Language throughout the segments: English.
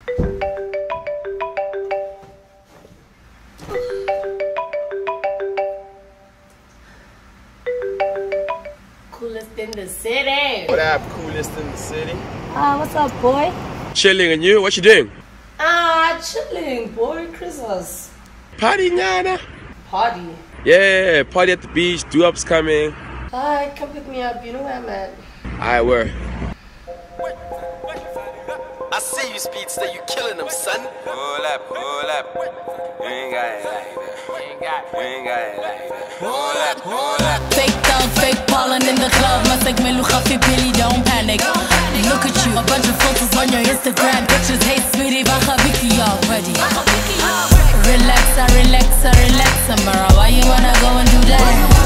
Coolest in the city. What up, coolest in the city? What's up, boy? Chilling, and you? What you doing? Chilling, boy. Christmas. Party, Nyana? Party. Yeah, party at the beach. Do-up's coming. Alright, come pick me up. You know where I'm at. Alright, where? I see you, Speedster, you killing them, son. Hold up, hold up. You ain't got it like that. You ain't got it like that. Hold up, hold up. Fake thug, fake ballin' in the club. Masek melucha fi Billy, don't panic. Look at you, a bunch of photos on your Instagram. Pictures, hey sweetie, bacha biki already. Relaxa, relaxa, relaxa, Mara. Why you wanna go and do that?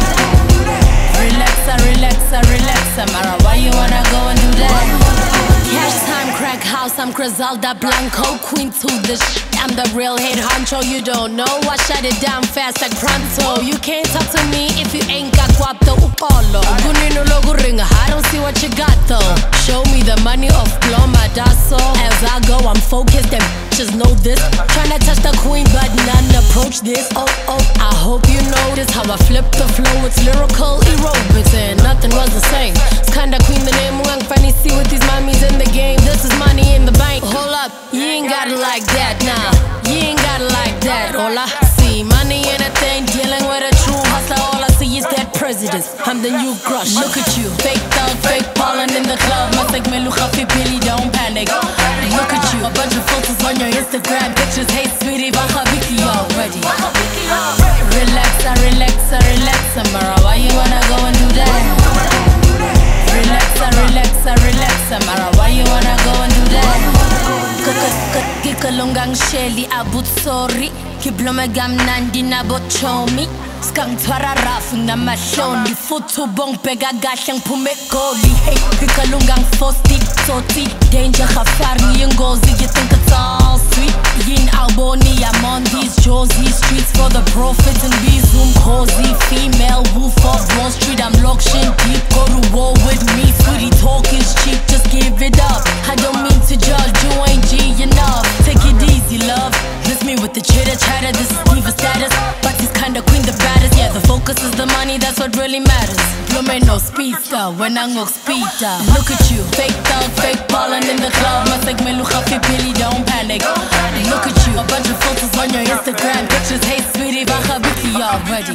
Relaxa, relaxa, relaxa, Mara. Why you wanna go and do that? Cash time, crack house, I'm Griselda Blanco, queen to the I'm the real head honcho, you don't know. I shut it down fast like pronto. You can't talk to me if you ain't got guapo upolo. Gunino logo ring, I don't see what you got though. Show me the money of Ploma Dasso. As I go, I'm focused and bitches know this. Tryna touch the queen, but none approach this. Oh, I hope you notice how I flip the flow. It's lyrical aerobics and nothing was the same. It's kinda queen, the name Wang Funny. See with these mommies in the game. This is money in the bank. Hold up, you ain't got it like that, nah. You ain't got it like that. All I see, money and a thing. Dealing with a true hustler. All I see is dead presidents. I'm the new crush. Look at you, fake thug, fake ballin' in the club. Masek melucha fi Billy, don't panic. Look at you, a bunch of photos on your Instagram. Pictures, hey sweetie, bacha biki already. Relaxa, relaxa, relaxa, Mara. Why you wanna go and do that? Relaxa, relaxa, relaxa, Mara. Why you wanna go and do that? Kikalungang Shelly abut sorry. Kiblome gamnandi na bochomi. Skangtwara rafu na mashoni. Futu bong pega gashang pume goli. Hey, kikalungang fosti, soti. Danger khafari ngozi. You think it's all sweet? Yin alboni, I'm on these Josie streets for the profits and bizum cozy. Female wolf of Wall Street, I'm locked in deep. Go to war with me, sweetie talk is cheap. Just give it up. I don't mean to judge, you ain't G enough. Take it easy, love. Miss me with the chitter chatter. This is diva status, but he's kinda queen the baddest. Yeah, the focus is the money, that's what really matters. Bloom ain't no speedster, when I go speeder. Look at you, fake thug, fake ballin' in the club. Masek melucha fi Billy, don't panic. Look at you, a bunch of photos on your Instagram. Pictures, hey sweetie, bacha biki already.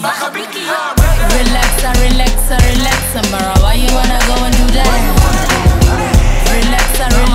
Relaxa, relaxa, relaxa, Mara. Why you wanna go and do that? Relaxa, relaxa.